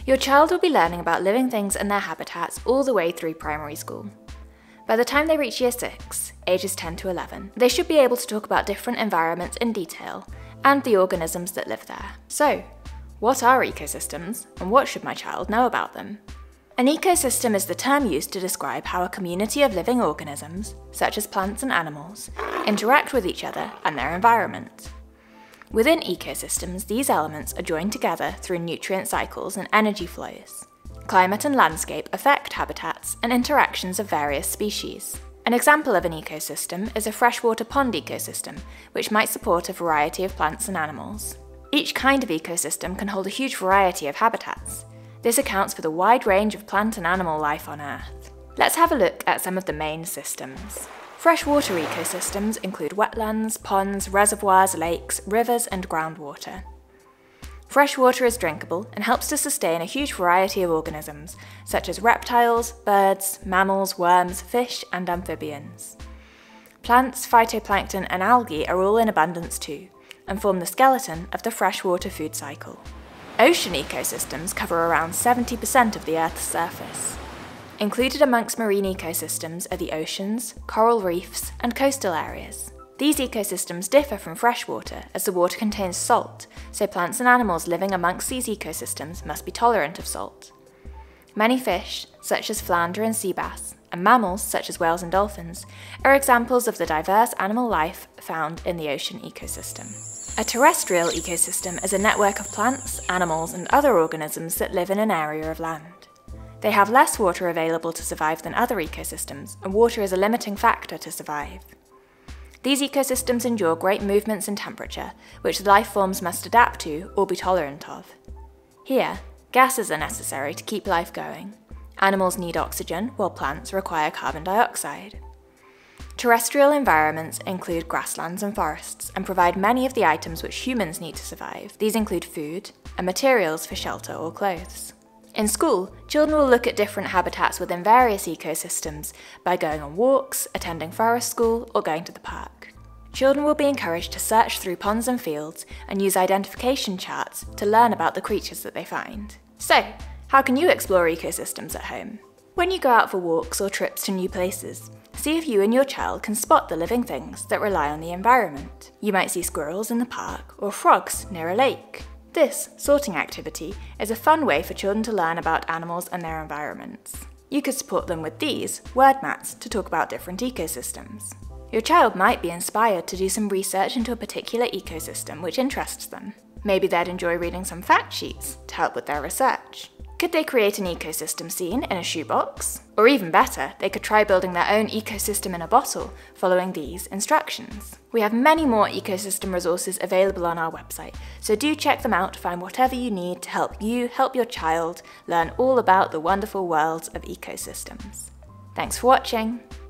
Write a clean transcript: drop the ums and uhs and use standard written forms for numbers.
Your child will be learning about living things and their habitats all the way through primary school. By the time they reach year 6, ages 10 to 11, they should be able to talk about different environments in detail and the organisms that live there. So, what are ecosystems, and what should my child know about them? An ecosystem is the term used to describe how a community of living organisms, such as plants and animals, interact with each other and their environment. Within ecosystems, these elements are joined together through nutrient cycles and energy flows. Climate and landscape affect habitats and interactions of various species. An example of an ecosystem is a freshwater pond ecosystem, which might support a variety of plants and animals. Each kind of ecosystem can hold a huge variety of habitats. This accounts for the wide range of plant and animal life on Earth. Let's have a look at some of the main systems. Freshwater ecosystems include wetlands, ponds, reservoirs, lakes, rivers, and groundwater. Freshwater is drinkable and helps to sustain a huge variety of organisms, such as reptiles, birds, mammals, worms, fish, and amphibians. Plants, phytoplankton, and algae are all in abundance too, and form the skeleton of the freshwater food cycle. Ocean ecosystems cover around 70% of the Earth's surface. Included amongst marine ecosystems are the oceans, coral reefs, and coastal areas. These ecosystems differ from freshwater as the water contains salt, so plants and animals living amongst these ecosystems must be tolerant of salt. Many fish, such as flounder and sea bass, and mammals, such as whales and dolphins, are examples of the diverse animal life found in the ocean ecosystem. A terrestrial ecosystem is a network of plants, animals, and other organisms that live in an area of land. They have less water available to survive than other ecosystems, and water is a limiting factor to survive. These ecosystems endure great movements in temperature, which the life forms must adapt to or be tolerant of. Here, gases are necessary to keep life going. Animals need oxygen, while plants require carbon dioxide. Terrestrial environments include grasslands and forests, and provide many of the items which humans need to survive. These include food and materials for shelter or clothes. In school, children will look at different habitats within various ecosystems by going on walks, attending forest school, or going to the park. Children will be encouraged to search through ponds and fields and use identification charts to learn about the creatures that they find. So, how can you explore ecosystems at home? When you go out for walks or trips to new places, see if you and your child can spot the living things that rely on the environment. You might see squirrels in the park or frogs near a lake. This sorting activity is a fun way for children to learn about animals and their environments. You could support them with these word mats to talk about different ecosystems. Your child might be inspired to do some research into a particular ecosystem which interests them. Maybe they'd enjoy reading some fact sheets to help with their research. Could they create an ecosystem scene in a shoebox? Or even better, they could try building their own ecosystem in a bottle, following these instructions. We have many more ecosystem resources available on our website, so do check them out to find whatever you need to help you help your child learn all about the wonderful worlds of ecosystems. Thanks for watching!